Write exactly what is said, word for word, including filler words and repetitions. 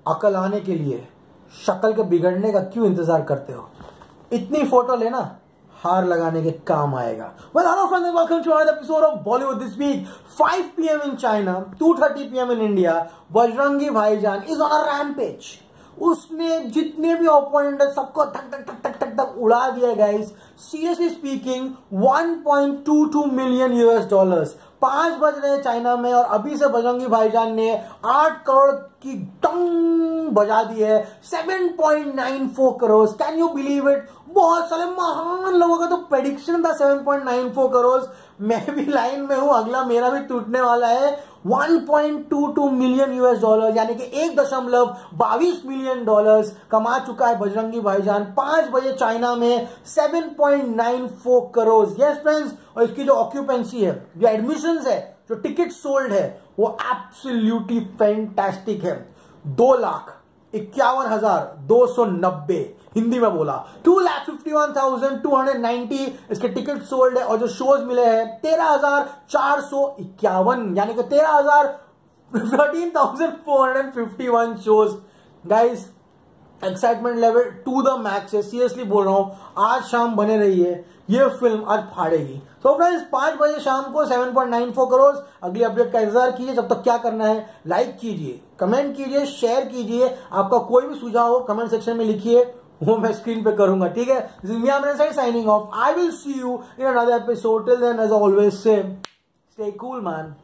अकल आने के लिए शक्ल के बिगड़ने का क्यों इंतजार करते हो? इतनी फोटो लेना हार लगाने के काम आएगा। Well, hello friends and welcome to another episode of Bollywood this week. five p m in China, two thirty p m in India. Bajrangi भाईजान is on a rampage. उसने जितने भी ओपोनेंट है सबको धक धक धक धक धक धक उड़ा दिया guys. Seriously speaking one point two two million US dollars. पांच बज रहे हैं चाइना में और अभी से बजरंगी भाईजान ने आठ करोड़ की टंग बजा दी है। seven point nine four crore, can you believe it? बहुत सारे महान लोगों का तो प्रेडिक्शन था seven point nine four crore. मैं भी लाइन में हूं, अगला मेरा भी टूटने वाला है। one point two two million US dollar यानी कि एक दशमलव बाईस मिलियन डॉलर्स कमा चुका है बजरंगी भाईजान पांच बजे चाइना में। seven point nine four crore, yes friends. और इसकी जो ऑक्यूपेंसी है, जो एडमिशंस है, जो टिकट सोल्ड है, वो एब्सोल्युटली फैंटास्टिक है। दो लाख इक्यावन हजार दो सौ नब्बे हिंदी में बोला, two lakh fifty one thousand two hundred ninety इसके टिकट सोल्ड है। और जो शोज मिले हैं तेरह हजार चार सौ इक्यावन यानी कि तेरह हजार thirteen thousand four hundred fifty one shows. Guys excitement level to the max है, सीरियसली बोल रहा हूं। आज शाम बने रहिए, ये फिल्म आज फाड़ेगी। तो फ्रेंड्स पांच बजे शाम को seven point nine four crore. अगली अपडेट का इंतजार कीजिए। जब तक क्या करना है, लाइक कीजिए, कमेंट कीजिए, शेयर कीजिए। आपका कोई भी सुझाव हो कमेंट सेक्शन में लिखिए, वो मैं स्क्रीन पे करूंगा, ठीक है? Signing off. I will see you in another episode. Till then as always say stay cool man.